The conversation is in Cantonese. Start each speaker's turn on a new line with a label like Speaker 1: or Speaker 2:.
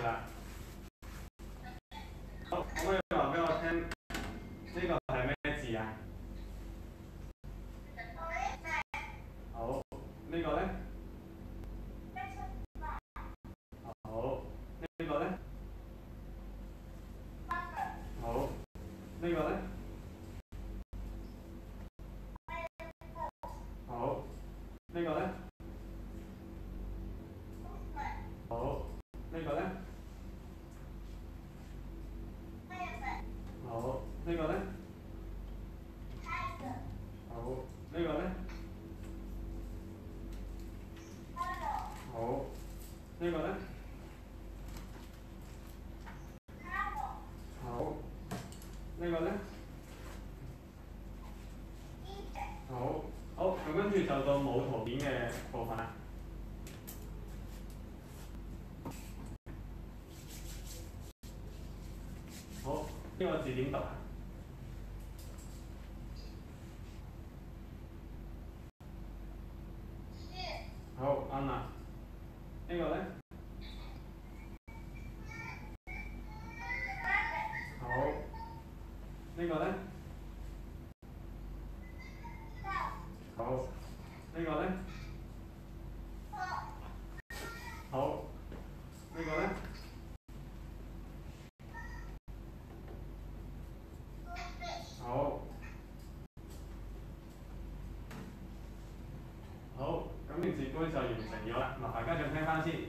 Speaker 1: 啦。好，可唔可以話俾我聽呢個係咩字啊？好，呢個咧？好，呢個咧？好，呢個咧？好，呢個咧？好，呢個咧？好，呢個咧？好，呢個咧？好，呢個咧？好，呢個咧？好，好，咁跟住就到冇圖片嘅部分啦。好，呢個字點讀啊？好，啱啦。呢個咧？好，呢個咧？好，呢個咧？好，呢個咧？好，好，咁件事杯就完成咗啦。麻煩家長聽翻先。